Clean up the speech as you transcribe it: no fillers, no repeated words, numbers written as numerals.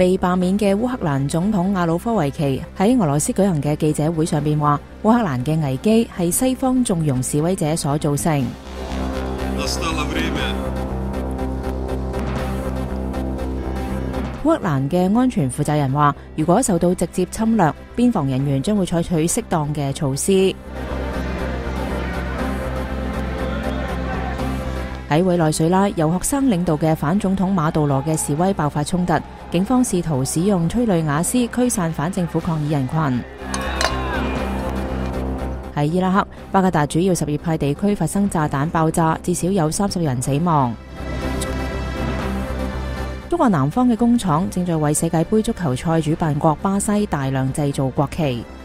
被罷免嘅烏克蘭總統亞努科維奇喺俄羅斯舉行嘅記者會上邊話，烏克蘭嘅危機係西方縱容示威者所造成。烏克蘭嘅安全負責人話，如果受到直接侵略，邊防人員將會採取適當嘅措施。喺委內瑞拉，由學生領導嘅反總統馬杜羅嘅示威爆發衝突，警方試圖使用催淚瓦斯驅散反政府抗議人群。喺伊拉克，巴格達主要什葉派地區發生炸彈爆炸，至少有30人死亡。中國南方嘅工廠正在為世界盃足球賽主辦國巴西大量製造國旗。